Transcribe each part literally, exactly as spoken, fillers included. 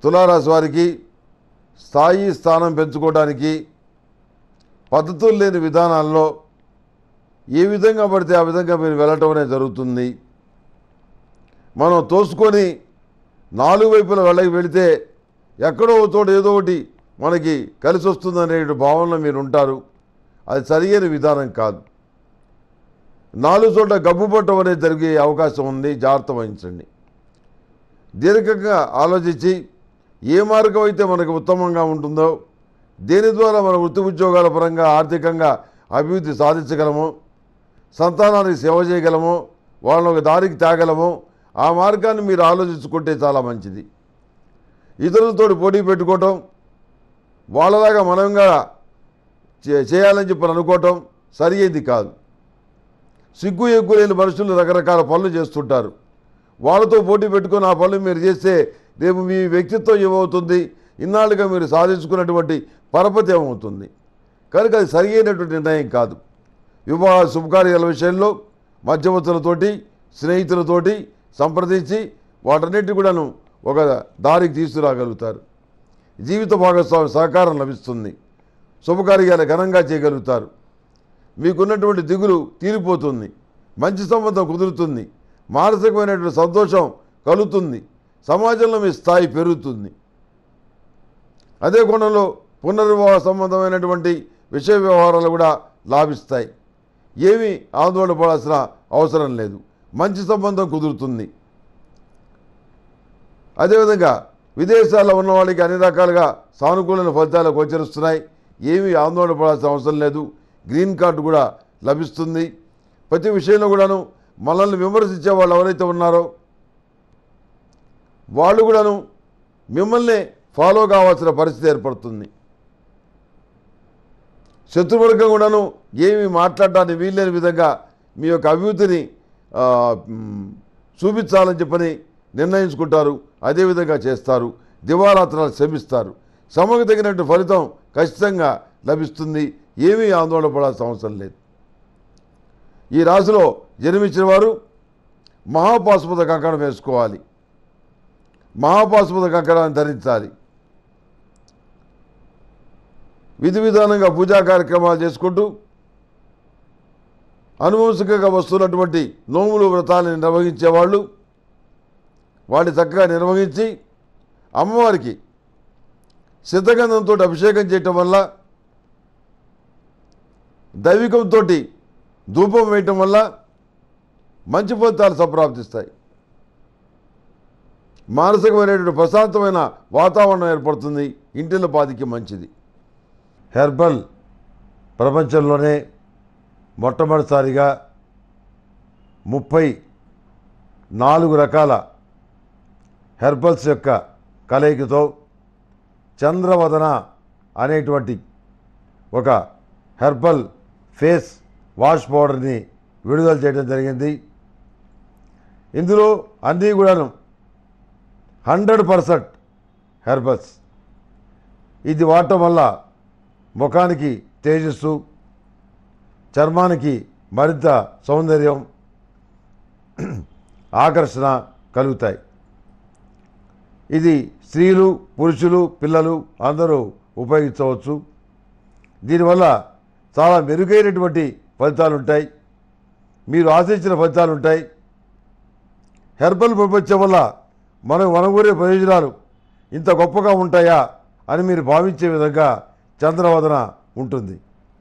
తులారాశి వారికి స్థాయి స్థానం పెంచుకోవడానికి పద్ధతులు లేని విధానాల్లో ఏ విధంగా పడితే ఆ విధంగా మీరు వెళ్ళటం అనేది జరుగుతుంది. మనం తోసుకొని నాలుగు వైపులా వెళ్ళకి వెళితే ఎక్కడో చోట ఏదో ఒకటి మనకి కలిసి వస్తుందనే భావనలో మీరు ఉంటారు. అది సరియైన విధానం కాదు. నాలుగు చోట్ల గబ్బు పట్టడం అనేది జరిగే అవకాశం ఉంది. జాగ్రత్త వహించండి. దీర్ఘంగా ఆలోచించి ఏ మార్గం అయితే మనకు ఉత్తమంగా ఉంటుందో, దేని ద్వారా మన వృత్తి ఉద్యోగాల పరంగా ఆర్థికంగా అభివృద్ధి సాధించగలమో, సంతానానికి సేవ చేయగలమో, వాళ్ళని ఒక దారికి తేగలమో ఆ మార్గాన్ని మీరు ఆలోచించుకుంటే చాలా మంచిది. ఇతరులతో పోటీ పెట్టుకోవటం, వాళ్ళలాగా మనంగా చేయాలని చెప్పి అనుకోవటం సరి అయింది కాదు. సిగ్గు ఎగ్గు లేని మనుషులు రకరకాల పనులు చేస్తుంటారు. వాళ్ళతో పోటీ పెట్టుకొని ఆ పనులు మీరు చేస్తే రేపు మీ వ్యక్తిత్వం ఏమవుతుంది, ఇన్నాళ్ళుగా మీరు సాధించుకున్నటువంటి పరపతి ఏమవుతుంది. కనుక అది సరి అయినటువంటి నిర్ణయం కాదు. వివాహ శుభకార్యాల విషయంలో మధ్యవర్తులతోటి స్నేహితులతోటి సంప్రదించి వాటన్నిటి కూడాను ఒక దారికి తీసుకురాగలుగుతారు. జీవిత భాగస్వామి సహకారం లభిస్తుంది. శుభకార్యాలు ఘనంగా చేయగలుగుతారు. మీకున్నటువంటి దిగులు తీరిపోతుంది. మంచి సంబంధం కుదురుతుంది. మానసికమైనటువంటి సంతోషం కలుగుతుంది. సమాజంలో మీ స్థాయి పెరుగుతుంది. అదే కోణంలో పునర్వివాహ సంబంధమైనటువంటి విషయ వ్యవహారాలు కూడా లాభిస్తాయి. ఏమీ ఆందోళన పడాల్సిన అవసరం లేదు. మంచి సంబంధం కుదురుతుంది. అదేవిధంగా విదేశాల్లో ఉన్న వాళ్ళకి అన్ని రకాలుగా సానుకూలమైన ఫలితాలు గోచరిస్తున్నాయి. ఏమీ ఆందోళన పడాల్సిన అవసరం లేదు. గ్రీన్ కార్డు కూడా లభిస్తుంది. ప్రతి విషయంలో కూడాను మనల్ని విమర్శించే వాళ్ళు ఎవరైతే ఉన్నారో వాళ్ళు కూడాను మిమ్మల్ని ఫాలో కావాల్సిన పరిస్థితి ఏర్పడుతుంది. శత్రువర్గం కూడాను ఏమీ మాట్లాడటానికి వీల్లేని విధంగా మీ యొక్క అభివృద్ధిని చూపించాలని చెప్పని నిర్ణయించుకుంటారు. అదేవిధంగా చేస్తారు. దివారాత్రాలు శ్రమిస్తారు. శ్రమకు తగినట్టు ఫలితం ఖచ్చితంగా లభిస్తుంది. ఏమీ ఆందోళన పడాల్సిన అవసరం లేదు. ఈ రాశిలో జన్మించిన వారు మహాపాశుపత కంకణం వేసుకోవాలి. మహాపాశుపత కంకణాన్ని ధరించాలి. విధి విధానంగా పూజా కార్యక్రమాలు చేసుకుంటూ అనువంశికంగా వస్తున్నటువంటి నోములు వ్రతాలను నిర్వహించేవాళ్ళు వాటిని చక్కగా నిర్వహించి అమ్మవారికి సిద్ధగంధంతో అభిషేకం చేయటం వల్ల, దైవికంతో ధూపం వేయటం వల్ల మంచి ఫలితాలు సంప్రాప్తిస్తాయి. మానసికమైనటువంటి ప్రశాంతమైన వాతావరణం ఏర్పడుతుంది. ఇంటిలో పాదికి మంచిది. హెర్బల్ ప్రపంచంలోనే మొట్టమొదటిసారిగా ముప్పై నాలుగు రకాల హెర్బల్స్ యొక్క కలయికతో చంద్రవదన అనేటువంటి ఒక హెర్బల్ ఫేస్ వాష్ పౌడర్ని విడుదల చేయడం జరిగింది. ఇందులో అన్నీ కూడాను హండ్రెడ్ పర్సెంట్ హెర్బల్స్. ఇది వాడటం వల్ల ముఖానికి తేజస్సు, చర్మానికి మరింత సౌందర్యం, ఆకర్షణ కలుగుతాయి. ఇది స్త్రీలు, పురుషులు, పిల్లలు అందరూ ఉపయోగించవచ్చు. దీనివల్ల చాలా మెరుగైనటువంటి ఫలితాలు ఉంటాయి. మీరు ఆశించిన ఫలితాలు ఉంటాయి. హెర్బల్ ప్రపంచం వల్ల మనకు వనగూరే ప్రయోజనాలు ఇంత గొప్పగా ఉంటాయా అని మీరు భావించే విధంగా చంద్రవదన ఉంటుంది.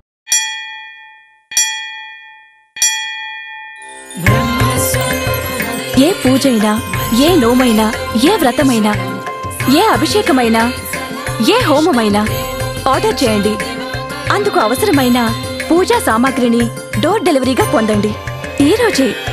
ఏ పూజైనా, ఏ నోమైనా, ఏ వ్రతమైనా, ఏ అభిషేకమైనా, ఏ హోమమైనా ఆర్డర్ చేయండి. అందుకు అవసరమైన పూజా సామాగ్రిని డోర్ డెలివరీగా పొందండి ఈ రోజే.